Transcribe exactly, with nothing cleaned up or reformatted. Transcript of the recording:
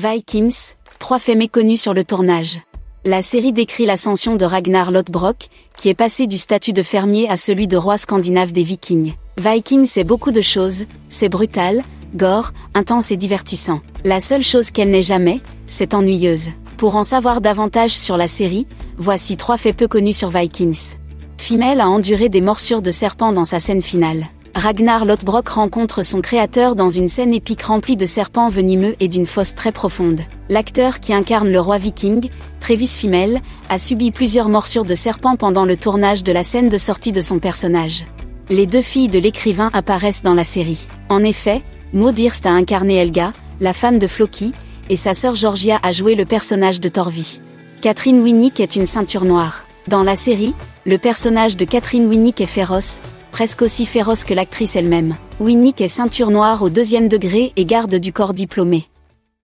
Vikings, trois faits méconnus sur le tournage. La série décrit l'ascension de Ragnar Lothbrok, qui est passé du statut de fermier à celui de roi scandinave des Vikings. Vikings c'est beaucoup de choses, c'est brutal, gore, intense et divertissant. La seule chose qu'elle n'est jamais, c'est ennuyeuse. Pour en savoir davantage sur la série, voici trois faits peu connus sur Vikings. Fimmel a enduré des morsures de serpents dans sa scène finale. Ragnar Lothbrok rencontre son créateur dans une scène épique remplie de serpents venimeux et d'une fosse très profonde. L'acteur qui incarne le roi viking, Travis Fimmel, a subi plusieurs morsures de serpents pendant le tournage de la scène de sortie de son personnage. Les deux filles de l'écrivain apparaissent dans la série. En effet, Maud Hirst a incarné Helga, la femme de Floki, et sa sœur Georgia a joué le personnage de Torvi. Catherine Winnick est une ceinture noire. Dans la série, le personnage de Catherine Winnick est féroce, presque aussi féroce que l'actrice elle-même. Winnick est ceinture noire au deuxième degré et garde du corps diplômé.